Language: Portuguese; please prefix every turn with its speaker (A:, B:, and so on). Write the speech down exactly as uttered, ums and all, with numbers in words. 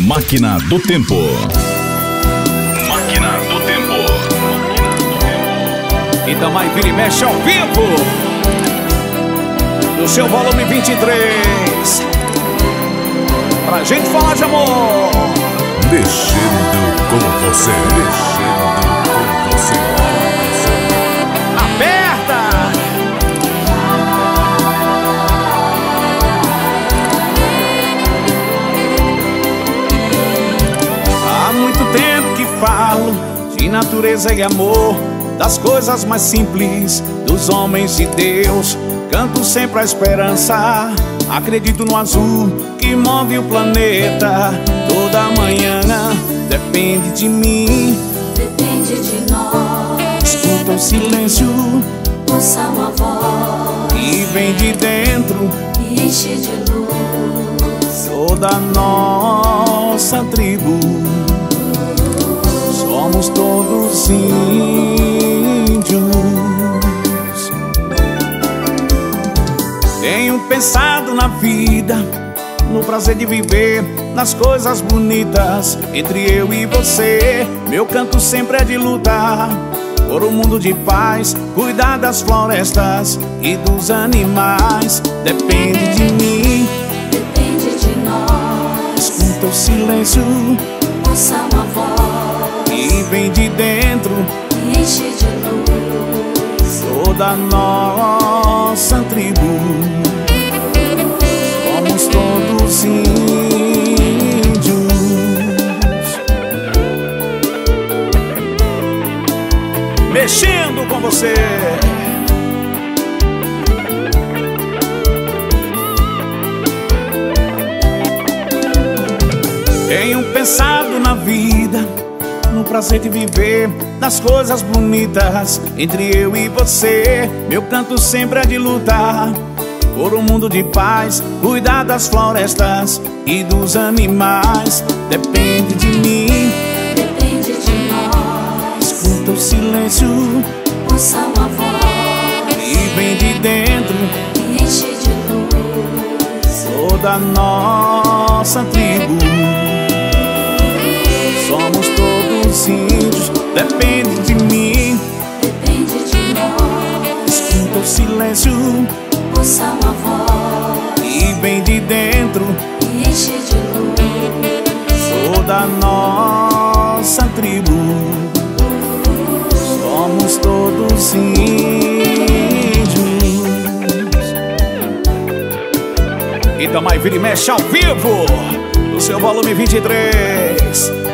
A: Máquina do Tempo. Máquina do Tempo.
B: Itamar Vira e Mexe ao vivo, no seu volume vinte e três, pra gente falar de amor.
A: Mexendo com você. Mexendo com você.
B: Aperta! Há muito tempo que falo de natureza e amor, das coisas mais simples dos homens de Deus. Canto sempre a esperança, acredito no azul que move o planeta. Toda manhã depende de mim,
C: depende de nós.
B: Escuta o silêncio,
C: ouça uma voz
B: que vem de dentro
C: e enche de luz.
B: Toda a nossa tribo, somos todos índios. Tenho pensado na vida, no prazer de viver, nas coisas bonitas entre eu e você. Meu canto sempre é de lutar por um mundo de paz, cuidar das florestas e dos animais. Depende de mim,
C: depende de nós.
B: Escuta o silêncio,
C: ouça uma voz
B: que vem de dentro
C: e enche de luz.
B: Toda a nossa tribo, somos todos índios. Mexendo com você. Tenho pensado na vida, no prazer de viver, nas coisas bonitas entre eu e você. Meu canto sempre é de lutar por um mundo de paz, cuidar das florestas e dos animais. Depende de mim,
C: depende de nós.
B: Escuta o silêncio,
C: ouça uma voz
B: que vem de dentro
C: e enche de luz.
B: Toda a nossa tribo, somos todos índios. Depende de mim,
C: depende de nós.
B: Escuta o silêncio,
C: ouça uma voz
B: que vem de dentro
C: e enche de luz.
B: Toda a nossa tribo, somos todos índios. Itamar Vira e Mexe ao vivo, no seu volume vinte e três.